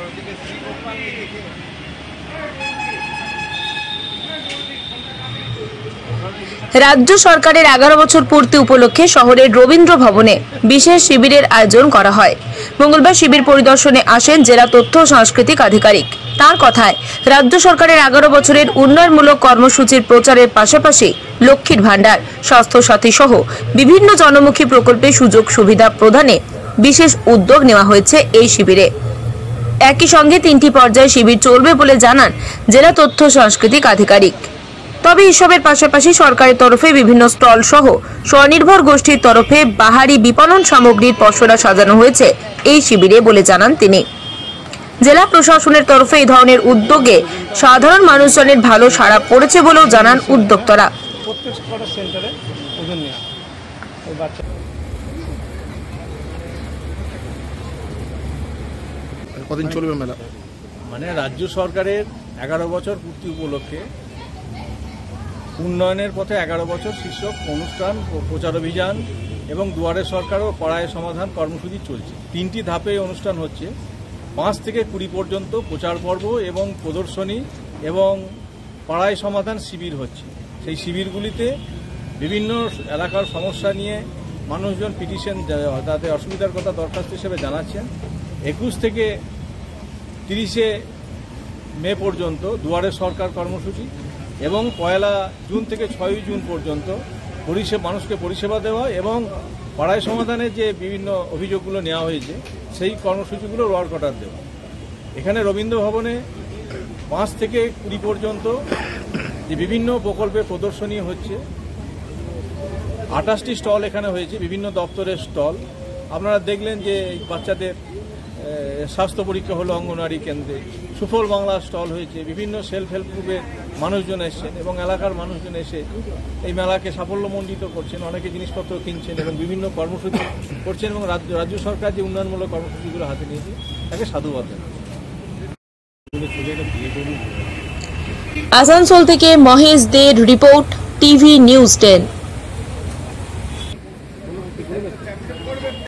রাজ্য সরকারের 11 বছর পূর্তি উপলক্ষে শহরের রবীন্দ্র ভবনে বিশেষ শিবিরের আয়োজন করা হয়। মঙ্গলবার শিবির পরিদর্শনে আসেন জেলা তথ্য ও সাংস্কৃতিক আধিকারিক। তার কথায়, রাজ্য সরকারের 11 বছরের উন্নয়নমূলক কর্মসূচির প্রচারের পাশাপাশি লক্ষ্মীর ভাণ্ডার, স্বাস্থ্য সাথী সহ বিভিন্ন জনমুখী প্রকল্পে সুযোগ সুবিধা প্রদানে বিশেষ উদ্যোগ নেওয়া হয়েছে এই শিবিরে। একই সঙ্গে 3টি পর্যায়ে শিবির চলবে বলে জানান জেলা তথ্য সাংস্কৃতিক আধিকারিক। তবে এসবের পাশাপাশি সরকারের তরফে বিভিন্ন স্টল সহ স্বনির্ভর গোষ্ঠীর তরফে বাহারি বিপণন সামগ্রীর পসরা সাজানো হয়েছে এই শিবিরে বলে জানান তিনি। জেলা প্রশাসনের তরফে এই ধরনের উদ্যোগে সাধারণ মানুষজনের ভালো সাড়া পড়েছে বলেও জানান উদ্যোক্তারা। কদিন চলবে মেলা? মানে রাজ্য সরকারের 11 বছর পূর্তি উপলক্ষে উন্নয়নের পথে 11 বছর শীর্ষক অনুষ্ঠান, প্রচার অভিযান এবং দুয়ারে সরকার ও পাড়ায় সমাধান কর্মসূচি চলছে। 3টি ধাপে অনুষ্ঠান হচ্ছে। 5 থেকে 20 পর্যন্ত প্রচার পর্ব এবং প্রদর্শনী এবং পাড়ায় সমাধান শিবির হচ্ছে। সেই শিবিরগুলিতে বিভিন্ন এলাকার সমস্যা নিয়ে মানুষজন পিটিশন, তাদের অসুবিধার কথা দরখাস্ত হিসেবে জানাচ্ছেন। 21 থেকে 30 মে পর্যন্ত দুয়ারে সরকার কর্মসূচি এবং 1 জুন থেকে 6 জুন পর্যন্ত মানুষকে পরিষেবা দেওয়া এবং পাড়ায় সমাধানের যে বিভিন্ন অভিযোগগুলো নেওয়া হয়েছে সেই কর্মসূচিগুলো ওয়ার্ক অর্ডার দেওয়া। এখানে রবীন্দ্র ভবনে 5 থেকে 20 পর্যন্ত যে বিভিন্ন প্রকল্পে প্রদর্শনী হচ্ছে। 28টি স্টল এখানে হয়েছে, বিভিন্ন দপ্তরের স্টল। আপনারা দেখলেন যে বাচ্চাদের স্বাস্থ্য পরীক্ষা হলো অঙ্গনওয়াড়ি কেন্দ্রে, সুফল বাংলা স্টল হয়েছে, বিভিন্ন সেলফ হেল্প গ্রুপের মানুষজন এসছেন এবং এলাকার মানুষজন এসে এই মেলাকে সাফল্যমণ্ডিত করছেন, অনেকে জিনিসপত্র কিনছেন এবং বিভিন্ন কর্মসূচি করছেন এবং রাজ্য সরকার যে উন্নয়নমূলক কর্মসূচিগুলো হাতে নিয়েছে তাকে সাধুবাদ জানাচ্ছেন। আসানসোল থেকে মহেশ দের রিপোর্ট, টিভি নিউজ 10।